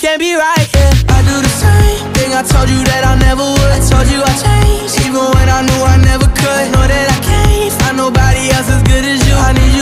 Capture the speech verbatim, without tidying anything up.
can't be right, yeah. I do the same thing I told you that I never would. I told you I changed